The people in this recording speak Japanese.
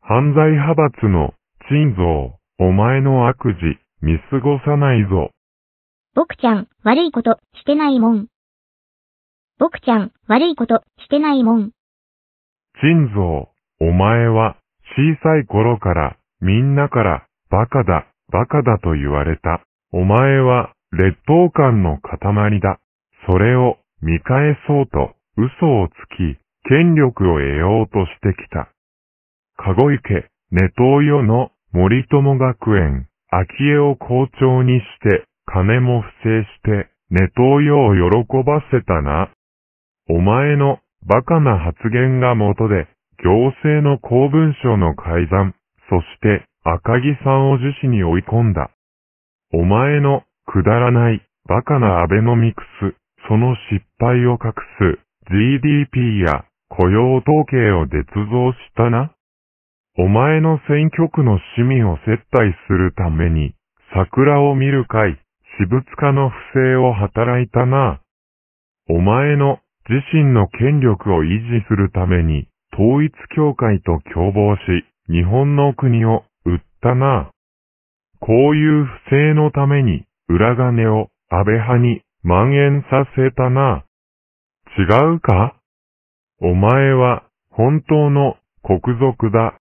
犯罪派閥の珍蔵、お前の悪事、見過ごさないぞ。 僕ちゃん、悪いことしてないもん。僕ちゃん、悪いことしてないもん。 珍蔵、お前は小さい頃からみんなからバカだ、バカだと言われた。お前は劣等感の塊だ。それを見返そうと嘘をつき、権力を得ようとしてきた。籠池、ネトウヨの森友学園、昭恵を校長にして、金も不正して、ネトウヨを喜ばせたな。お前のバカな発言がもとで、行政の公文書の改ざん、そして赤木さんを受死に追い込んだ。お前のくだらないバカなアベノミクス、その失敗を隠す GDP や雇用統計を捏造したな。お前の選挙区の市民を接待するために、桜を見る会、私物化の不正を働いたな。お前の自身の権力を維持するために、統一教会と共謀し、日本の国を売ったな。こういう不正のために、裏金を安倍派に蔓延させたな。違うか？お前は本当の国賊だ。